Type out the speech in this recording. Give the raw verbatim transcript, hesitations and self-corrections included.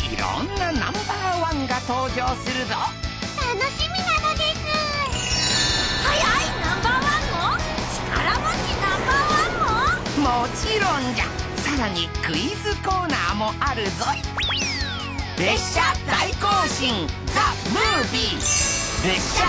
いろんなナンバーワンが登場するぞ。 楽しみなのです。速いナンバーワンも力持ちナンバーワンももちろんじゃ。さらにクイズコーナーもあるぞい。列車大行進ザ・ムービー。列車